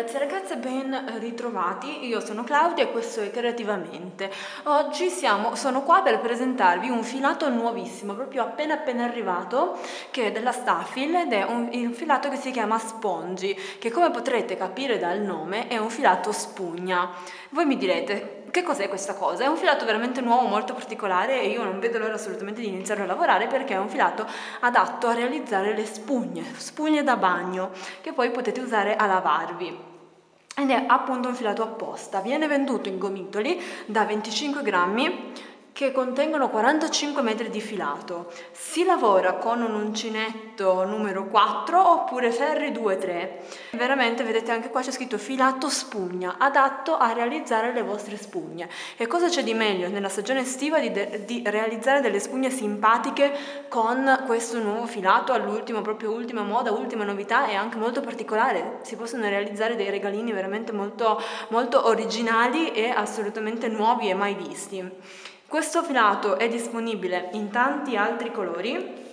ragazzi e ragazze, ben ritrovati. Io sono Claudia e questo è Creativamente. Oggi sono qua per presentarvi un filato nuovissimo, proprio appena arrivato, che è della Stafil ed è un filato che si chiama Spongi, che come potrete capire dal nome è un filato spugna. Voi mi direte, che cos'è questa cosa? È un filato veramente nuovo, molto particolare e io non vedo l'ora assolutamente di iniziare a lavorare perché è un filato adatto a realizzare le spugne da bagno, che poi potete usare a lavarvi. Ed è appunto un filato apposta, viene venduto in gomitoli da 25 grammi che contengono 45 metri di filato. Si lavora con un uncinetto numero 4 oppure ferri 2-3. Veramente vedete anche qua c'è scritto filato spugna, adatto a realizzare le vostre spugne. E cosa c'è di meglio nella stagione estiva di realizzare delle spugne simpatiche con questo nuovo filato all'ultimo, proprio ultima moda, ultima novità e anche molto particolare. Si possono realizzare dei regalini veramente molto, molto originali e assolutamente nuovi e mai visti. Questo filato è disponibile in tanti altri colori,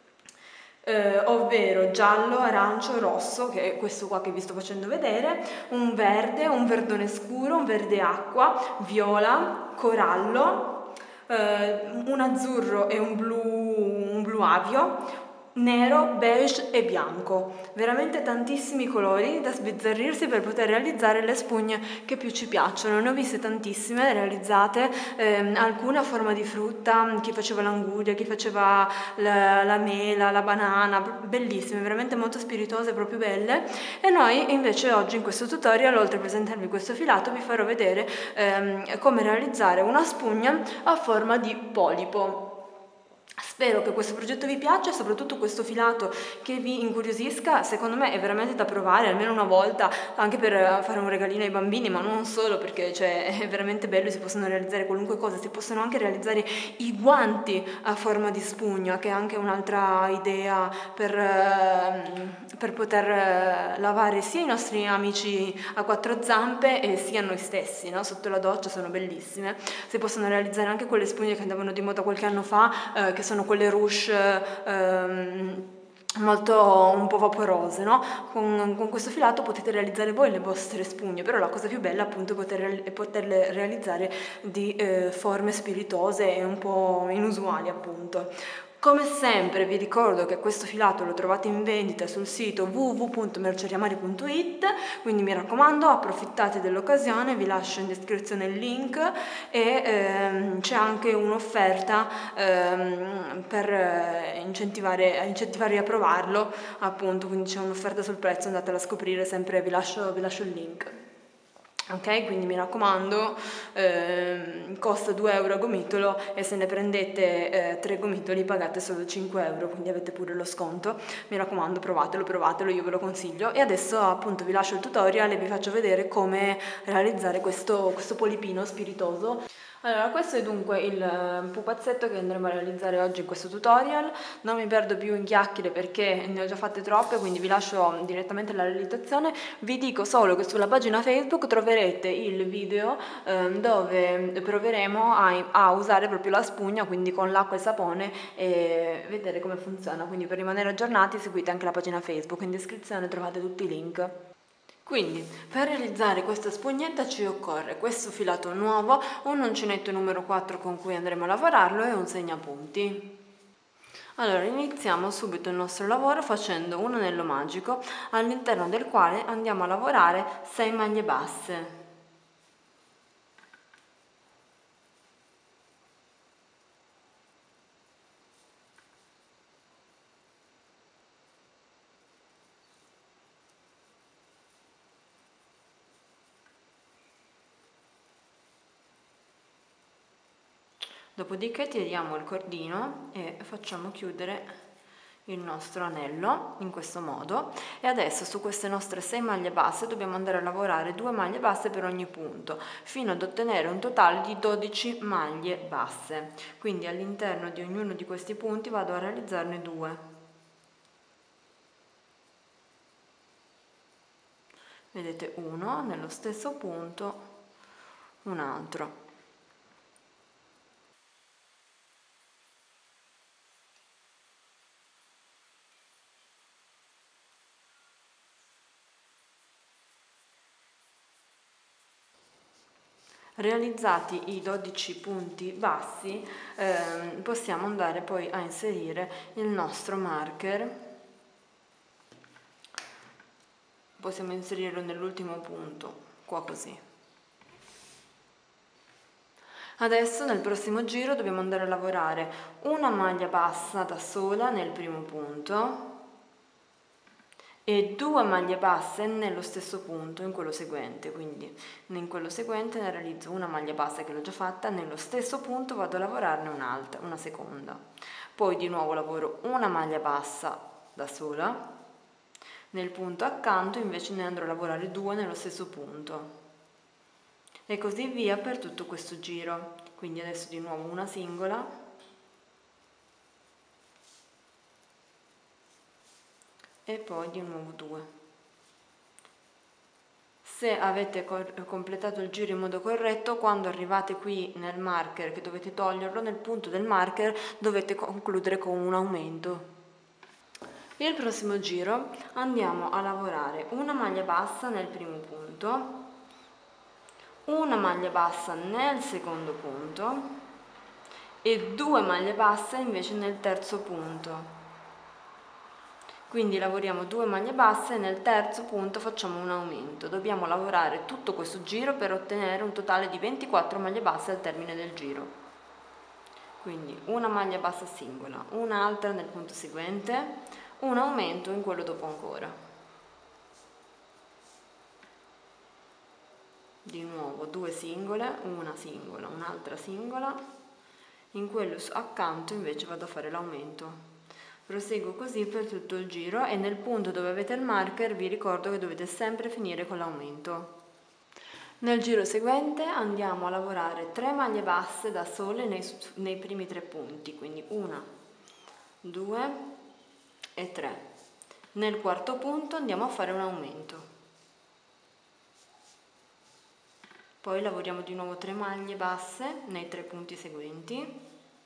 ovvero giallo, arancio, rosso, che è questo qua che vi sto facendo vedere, un verde, un verdone scuro, un verde acqua, viola, corallo, un azzurro e un blu avio, nero, beige e bianco. Veramente tantissimi colori da sbizzarrirsi per poter realizzare le spugne che più ci piacciono. Ne ho viste tantissime realizzate, alcune a forma di frutta, chi faceva l'anguria, chi faceva la mela, la banana, bellissime, veramente molto spiritose, proprio belle. E noi invece oggi in questo tutorial, oltre a presentarvi questo filato, vi farò vedere come realizzare una spugna a forma di polipo. Spero che questo progetto vi piaccia e soprattutto questo filato che vi incuriosisca. Secondo me è veramente da provare almeno una volta, anche per fare un regalino ai bambini, ma non solo, perché è veramente bello, si possono realizzare qualunque cosa, si possono anche realizzare i guanti a forma di spugna, che è anche un'altra idea per poter lavare sia i nostri amici a quattro zampe e sia noi stessi, no? Sotto la doccia sono bellissime. Si possono realizzare anche quelle spugne che andavano di moda qualche anno fa, che sono quelle rouge molto un po' vaporose, no? Con questo filato potete realizzare voi le vostre spugne, però la cosa più bella appunto è poterle realizzare di forme spiritose e un po' inusuali appunto. Come sempre vi ricordo che questo filato lo trovate in vendita sul sito www.merceriamari.it, quindi mi raccomando approfittate dell'occasione, vi lascio in descrizione il link e c'è anche un'offerta per incentivarvi a provarlo, appunto, quindi c'è un'offerta sul prezzo, andatela a scoprire, sempre vi lascio il link. Ok, quindi mi raccomando, costa 2 euro a gomitolo e se ne prendete 3 gomitoli pagate solo 5 euro, quindi avete pure lo sconto. Mi raccomando, provatelo, io ve lo consiglio. E adesso appunto vi lascio il tutorial e vi faccio vedere come realizzare questo polipino spiritoso. Allora, questo è dunque il pupazzetto che andremo a realizzare oggi in questo tutorial. Non mi perdo più in chiacchiere perché ne ho già fatte troppe, quindi vi lascio direttamente la realizzazione. Vi dico solo che sulla pagina Facebook troverete il video dove proveremo a usare proprio la spugna, quindi con l'acqua e sapone, e vedere come funziona. Quindi per rimanere aggiornati seguite anche la pagina Facebook, in descrizione trovate tutti i link. Quindi per realizzare questa spugnetta ci occorre questo filato nuovo, un uncinetto numero 4 con cui andremo a lavorarlo e un segnapunti. Allora iniziamo subito il nostro lavoro facendo un anello magico all'interno del quale andiamo a lavorare 6 maglie basse. Dopodiché tiriamo il cordino e facciamo chiudere il nostro anello in questo modo e adesso su queste nostre 6 maglie basse dobbiamo andare a lavorare 2 maglie basse per ogni punto fino ad ottenere un totale di 12 maglie basse. Quindi all'interno di ognuno di questi punti vado a realizzarne 2. Vedete, uno nello stesso punto, un altro. Realizzati i 12 punti bassi, possiamo andare poi a inserire il nostro marker. Possiamo inserirlo nell'ultimo punto, qua così. Adesso nel prossimo giro dobbiamo andare a lavorare una maglia bassa da sola nel primo punto e 2 maglie basse nello stesso punto in quello seguente, quindi in quello seguente ne realizzo una maglia bassa che l'ho già fatta, nello stesso punto vado a lavorarne un'altra, una seconda, poi di nuovo lavoro una maglia bassa da sola, nel punto accanto invece ne andrò a lavorare 2 nello stesso punto e così via per tutto questo giro. Quindi adesso di nuovo una singola e poi di nuovo 2. Se avete completato il giro in modo corretto, quando arrivate qui nel marker che dovete toglierlo, nel punto del marker dovete concludere con un aumento. Il prossimo giro andiamo a lavorare una maglia bassa nel primo punto, una maglia bassa nel secondo punto e 2 maglie basse invece nel terzo punto. Quindi lavoriamo 2 maglie basse e nel terzo punto facciamo un aumento. Dobbiamo lavorare tutto questo giro per ottenere un totale di 24 maglie basse al termine del giro. Quindi una maglia bassa singola, un'altra nel punto seguente, un aumento in quello dopo ancora. Di nuovo 2 singole, una singola, un'altra singola, in quello accanto invece vado a fare l'aumento. Proseguo così per tutto il giro e nel punto dove avete il marker vi ricordo che dovete sempre finire con l'aumento. Nel giro seguente andiamo a lavorare 3 maglie basse da sole nei primi 3 punti, quindi 1, 2 e 3. Nel quarto punto andiamo a fare un aumento. Poi lavoriamo di nuovo 3 maglie basse nei 3 punti seguenti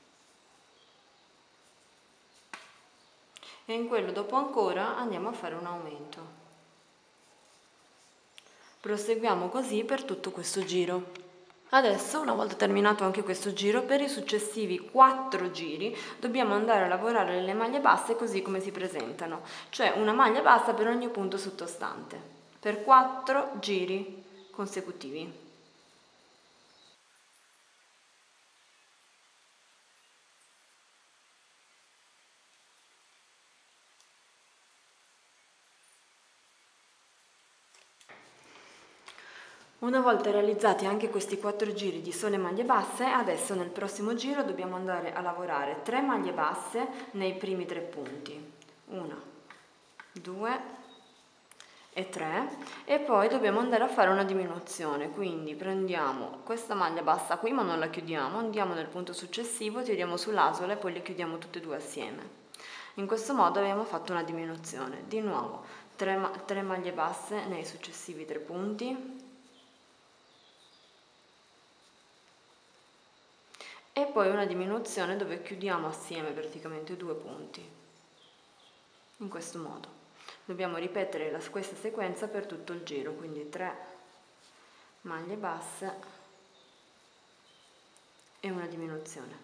e in quello dopo ancora andiamo a fare un aumento. Proseguiamo così per tutto questo giro. Adesso, una volta terminato anche questo giro, per i successivi 4 giri dobbiamo andare a lavorare le maglie basse così come si presentano, cioè una maglia bassa per ogni punto sottostante, per 4 giri consecutivi. Una volta realizzati anche questi 4 giri di sole maglie basse, adesso nel prossimo giro dobbiamo andare a lavorare 3 maglie basse nei primi 3 punti. 1, 2 e 3 e poi dobbiamo andare a fare una diminuzione, quindi prendiamo questa maglia bassa qui ma non la chiudiamo, andiamo nel punto successivo, tiriamo sull'asola e poi le chiudiamo tutte e 2 assieme. In questo modo abbiamo fatto una diminuzione. Di nuovo 3 maglie basse nei successivi 3 punti. E poi una diminuzione dove chiudiamo assieme praticamente 2 punti, in questo modo. Dobbiamo ripetere questa sequenza per tutto il giro, quindi 3 maglie basse e una diminuzione.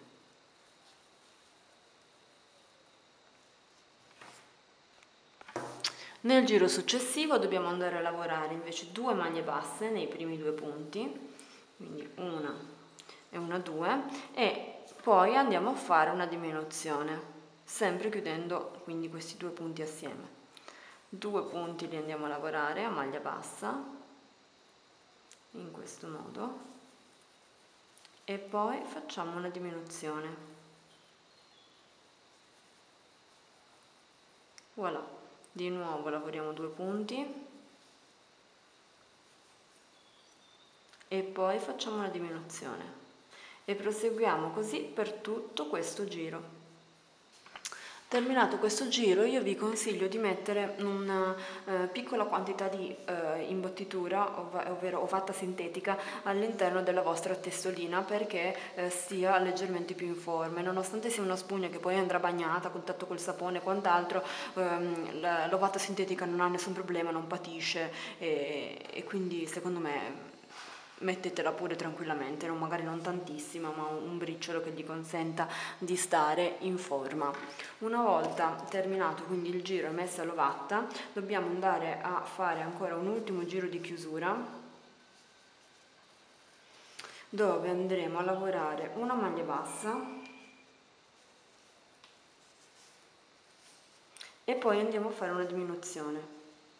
Nel giro successivo dobbiamo andare a lavorare invece 2 maglie basse nei primi 2 punti, quindi una e una 2 e poi andiamo a fare una diminuzione, sempre chiudendo quindi questi 2 punti assieme. 2 punti li andiamo a lavorare a maglia bassa, in questo modo, e poi facciamo una diminuzione. Voilà, di nuovo lavoriamo 2 punti e poi facciamo una diminuzione. E proseguiamo così per tutto questo giro. Terminato questo giro io vi consiglio di mettere una piccola quantità di imbottitura, ovvero ovatta sintetica, all'interno della vostra testolina perché sia leggermente più informe. Nonostante sia una spugna che poi andrà bagnata a contatto col sapone e quant'altro, l'ovatta sintetica non ha nessun problema, non patisce e quindi secondo me mettetela pure tranquillamente, magari non tantissima, ma un briciolo che gli consenta di stare in forma. Una volta terminato quindi il giro e messa l'ovatta, dobbiamo andare a fare ancora un ultimo giro di chiusura, dove andremo a lavorare una maglia bassa e poi andiamo a fare una diminuzione.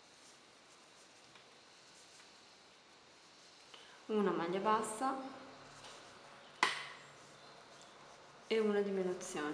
Una maglia bassa e una diminuzione.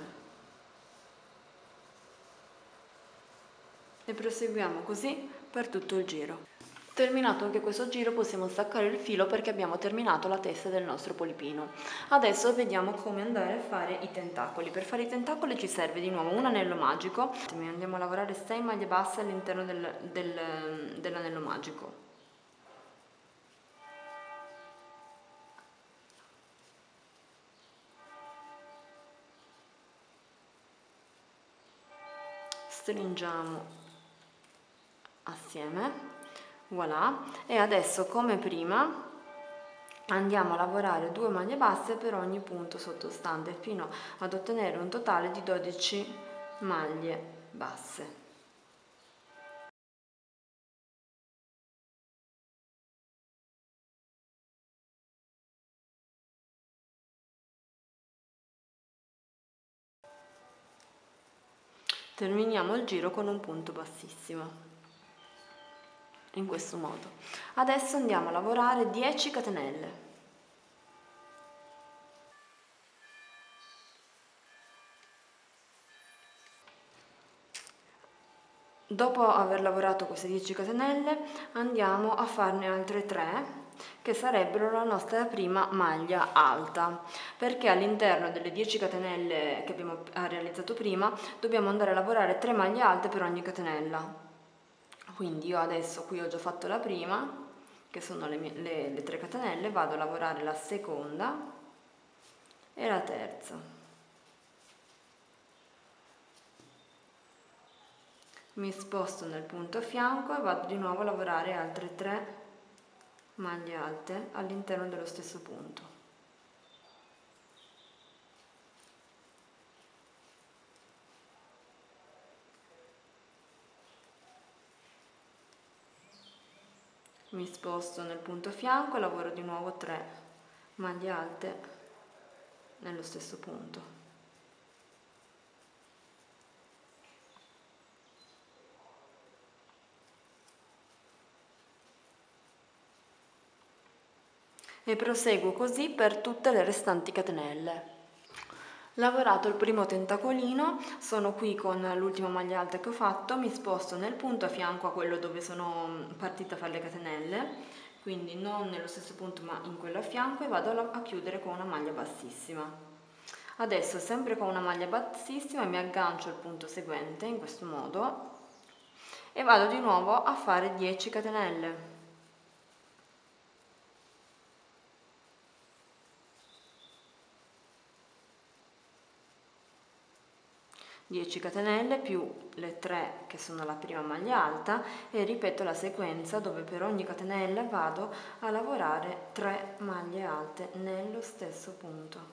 E proseguiamo così per tutto il giro. Terminato anche questo giro possiamo staccare il filo perché abbiamo terminato la testa del nostro polipino. Adesso vediamo come andare a fare i tentacoli. Per fare i tentacoli ci serve di nuovo un anello magico. Andiamo a lavorare 6 maglie basse all'interno dell'anello magico. Stringiamo assieme, voilà, e adesso come prima andiamo a lavorare 2 maglie basse per ogni punto sottostante fino ad ottenere un totale di 12 maglie basse. Terminiamo il giro con un punto bassissimo, in questo modo. Adesso andiamo a lavorare 10 catenelle. Dopo aver lavorato queste 10 catenelle andiamo a farne altre 3 che sarebbero la nostra prima maglia alta, perché all'interno delle 10 catenelle che abbiamo realizzato prima dobbiamo andare a lavorare 3 maglie alte per ogni catenella. Quindi io adesso qui ho già fatto la prima, che sono le 3 catenelle, vado a lavorare la seconda e la terza. Mi sposto nel punto a fianco e vado di nuovo a lavorare altre 3 maglie alte all'interno dello stesso punto. Mi sposto nel punto a fianco e lavoro di nuovo 3 maglie alte nello stesso punto. E proseguo così per tutte le restanti catenelle. Lavorato il primo tentacolino, sono qui con l'ultima maglia alta che ho fatto, mi sposto nel punto a fianco a quello dove sono partita a fare le catenelle, quindi non nello stesso punto ma in quello a fianco, e vado a chiudere con una maglia bassissima. Adesso sempre con una maglia bassissima mi aggancio al punto seguente in questo modo e vado di nuovo a fare 10 catenelle. 10 catenelle più le 3 che sono la prima maglia alta e ripeto la sequenza dove per ogni catenella vado a lavorare 3 maglie alte nello stesso punto.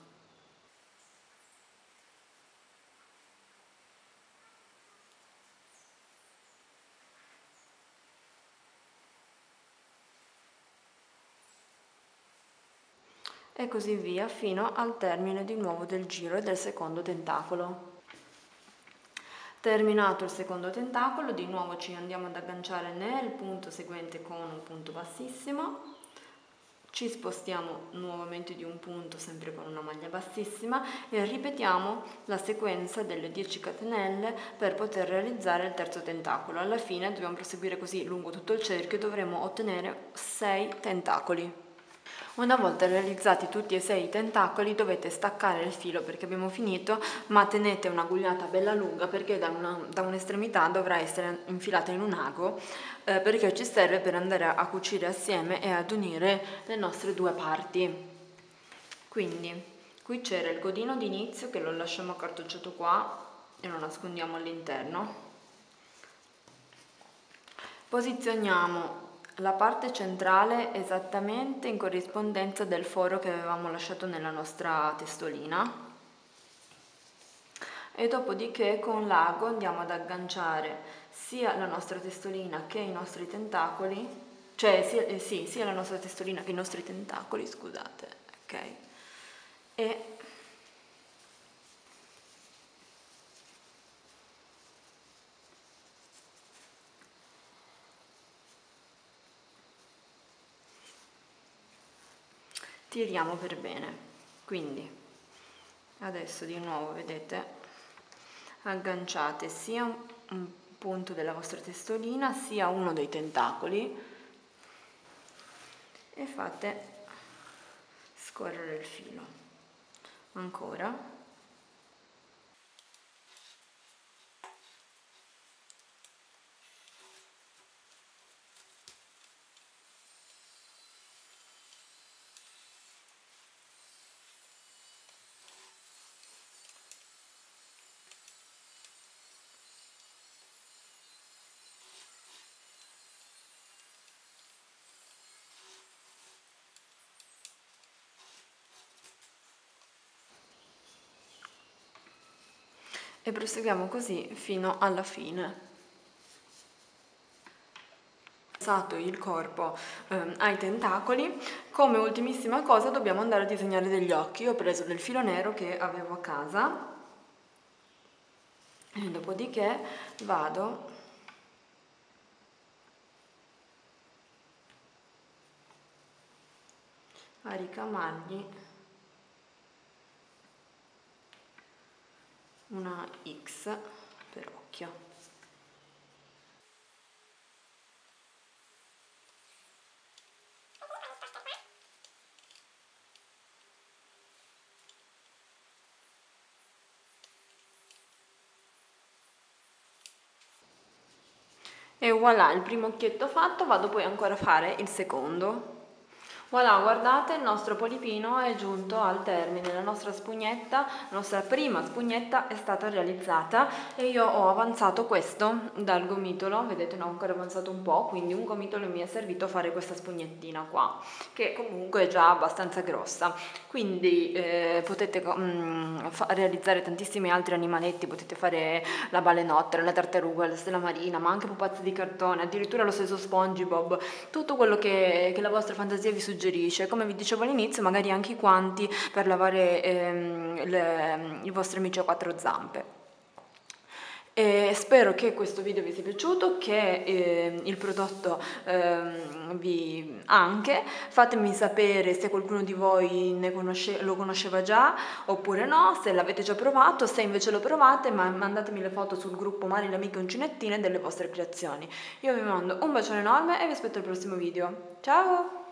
E così via fino al termine di nuovo del giro e del secondo tentacolo. Terminato il secondo tentacolo, di nuovo ci andiamo ad agganciare nel punto seguente con un punto bassissimo, ci spostiamo nuovamente di un punto sempre con una maglia bassissima e ripetiamo la sequenza delle 10 catenelle per poter realizzare il terzo tentacolo. Alla fine dobbiamo proseguire così lungo tutto il cerchio e dovremo ottenere 6 tentacoli. Una volta realizzati tutti e 6 i tentacoli dovete staccare il filo perché abbiamo finito, ma tenete un'agugliata bella lunga perché da un'estremità dovrà essere infilata in un ago perché ci serve per andare a cucire assieme e ad unire le nostre due parti. Quindi qui c'era il codino d'inizio che lo lasciamo accartocciato qua e lo nascondiamo all'interno. Posizioniamo la parte centrale esattamente in corrispondenza del foro che avevamo lasciato nella nostra testolina, e dopodiché con l'ago andiamo ad agganciare sia la nostra testolina che i nostri tentacoli, cioè sia la nostra testolina che i nostri tentacoli, scusate, ok? E tiriamo per bene. Quindi adesso di nuovo, vedete, agganciate sia un punto della vostra testolina sia uno dei tentacoli e fate scorrere il filo. Ancora. E proseguiamo così fino alla fine. Passato il corpo ai tentacoli, come ultimissima cosa dobbiamo andare a disegnare degli occhi. Io ho preso del filo nero che avevo a casa e dopodiché vado a ricamargli una X per occhio. E voilà, il primo occhietto fatto, vado poi ancora a fare il secondo. Voilà, guardate, il nostro polipino è giunto al termine, la nostra prima spugnetta è stata realizzata e io ho avanzato questo dal gomitolo, vedete, ne ho ancora avanzato un po', quindi un gomitolo mi è servito a fare questa spugnettina qua, che comunque è già abbastanza grossa. Quindi potete realizzare tantissimi altri animaletti, potete fare la balenottera, la tartaruga, la stella marina, ma anche pupazzi di cartone, addirittura lo stesso SpongeBob, tutto quello che la vostra fantasia vi suggerisce. Come vi dicevo all'inizio, magari anche i guanti per lavare i vostri amici a quattro zampe. E spero che questo video vi sia piaciuto, che il prodotto vi anche. Fatemi sapere se qualcuno di voi lo conosceva già oppure no, se l'avete già provato, se invece lo provate, mandatemi le foto sul gruppo Mari le amiche uncinettine delle vostre creazioni. Io vi mando un bacione enorme e vi aspetto al prossimo video. Ciao!